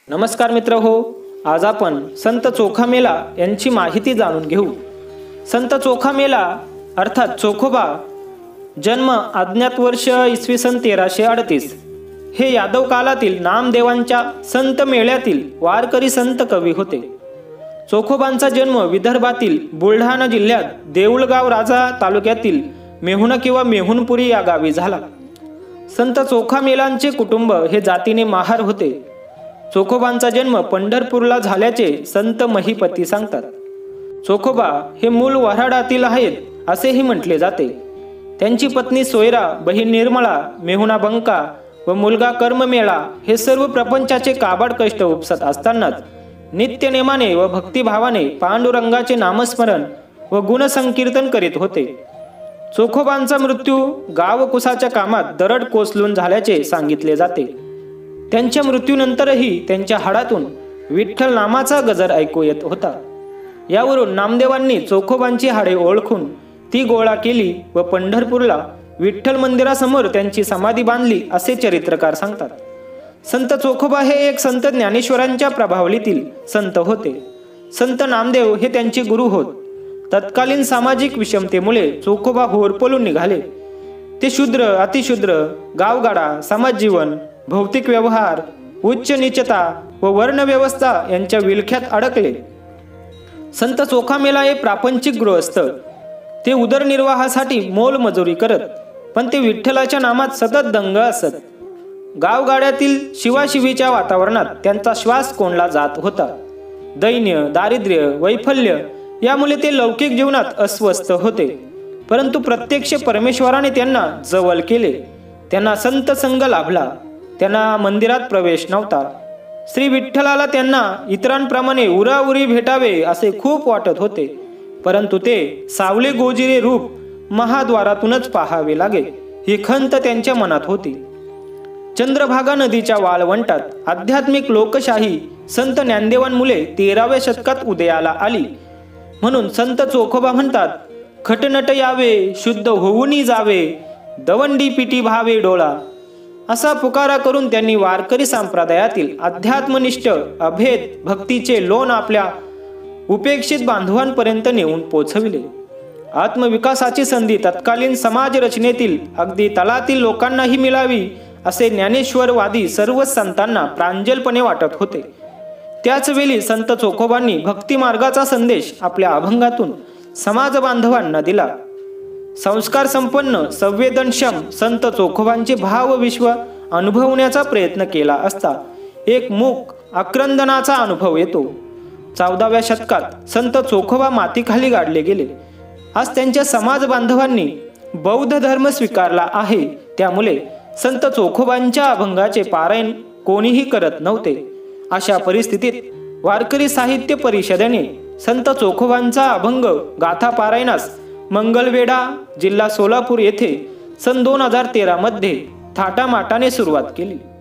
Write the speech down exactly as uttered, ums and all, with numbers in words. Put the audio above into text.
नमस्कार मित्र हो, आज आपण संत चोखामेला यांची माहिती जाणून घेऊ। संत चोखामेला अर्थात चोखोबा, जन्म अज्ञात वर्ष इसवी सन तेराशे अडतीस। हे यादव कालातील नामदेवांच्या संत मेळ्यातील वारकरी संत कवी होते। चोखोबांचा जन्म विदर्भातील बुलढाणा जिल्ह्यात देऊळगाव राजा तालुक्यातील मेहुणा किंवा मेहुणपुरी या गावी झाला। संत चोखामेलांचे कुटुंब हे जातीने महार होते। चोखोबांचा जन्म पंढरपूरला झाल्याचे संत महिपती सांगतात। चोखोबा हे मूळ वऱ्हाडातील आहेत असेही म्हटले जाते। त्यांची पत्नी सोयरा, बहीण निर्मळा, मेहुणा बंका व मुलगा कर्ममेळा हे सर्व प्रपंचाचे काबाड कष्ट उपसत असतानाच नित्यनेमाने व भक्तिभावाने पांडुरंगाचे नामस्मरण व गुणसंकीर्तन करीत होते। चोखोबांचा मृत्यू गावकुसाच्या कामात दरड कोसळून झाल्याचे सांगितले जाते। त्यांच्या मृत्यूनंतरही त्यांच्या हाडातून विठ्ठल नामाचा गजर ऐकू येत होता। यावरून नामदेवांनी चोखोबांची हाडे ओळखून ती गोळा केली व पंढरपूरला विठ्ठल मंदिरासमोर त्यांची समाधी बांधली असे चरित्रकार सांगतात। संत चोखोबा हे एक संत ज्ञानेश्वरांच्या प्रभावलीतील संत होते। संत नामदेव हे त्यांचे गुरु होत। तत्कालीन सामाजिक विषमतेमुळे चोखोबा होरपळून निघाले। ते शूद्र, अतिशूद्र, गावगाडा, समाजजीवन, भौतिक व्यवहार, उच्च नीचता व वर्णव्यवस्था यांच्या विळख्यात अडकले। संत चोखामेला हे प्रापंचिक गृहस्थ। ते उदरनिर्वाहासाठी मोलमजुरी करत, पण ते विठ्ठलाच्या नामात सतत दंग असत। गावगाड्यातील शिवाशिवीच्या वातावरणात त्यांचा श्वास कोंडला जात होता। दैन्य, दारिद्र्य, वैफल्य यामुळे ते लौकिक जीवनात अस्वस्थ होते। परंतु प्रत्यक्ष परमेश्वराने त्यांना जवळ केले। त्यांना संत संग लाभला। त्यांना मंदिरात प्रवेश नव्हता। श्री विठ्ठलाला त्यांना इतरांप्रमाणे उराउरी भेटावे असे खूप वाटत होते, परंतु ते सावले गोजिरे रूप महाद्वारातूनच पाहावे लागे ही खंत त्यांच्या मनात होती। चंद्रभागा नदीच्या वाळवंटात आध्यात्मिक लोकशाही संत ज्ञानदेवांमुळे तेराव्या शतकात उदयाला आली। म्हणून संत चोखोबा म्हणतात, खटनट यावे, शुद्ध होऊनी जावे, दवंडी पिटी भावे डोळा। असा पुकारा करून त्यांनी वारकरी संप्रदायातील अध्यात्मनिष्ठ अभेद भक्तीचे लोण आपल्या उपेक्षित बांधवांपर्यंत नेऊन पोचविले। आत्मविकासाची संधी तत्कालीन समाज रचनेतील अगदी तळातील लोकांनाही मिळावी असे ज्ञानेश्वरवादी सर्व संतांना प्रांजलपणे वाटत होते। त्याचवेळी संत चोखोबांनी भक्ती मार्गाचा संदेश आपल्या अभंगातून समाज बांधवांना दिला। संस्कार संपन्न संवेदनक्षम संत चोखोबांचे भावविश्व अनुभवण्याचा प्रयत्न केला असता एक मूक आक्रंदनाचा अनुभव येतो। चौदाव्या शतकात संत चोखोबा मातीखाली गाडले गेले। आज त्यांच्या समाज बांधवांनी बौद्ध धर्म स्वीकारला आहे, त्यामुळे संत चोखोबांच्या अभंगाचे पारायण कोणीही करत नव्हते। अशा परिस्थितीत वारकरी साहित्य परिषदेने संत चोखोबांचा अभंग गाथा पारायणास मंगलवेढा, जिल्हा सोलापूर येथे सन दोन हजार तेरा मध्ये थाटामाटाने सुरुवात केली।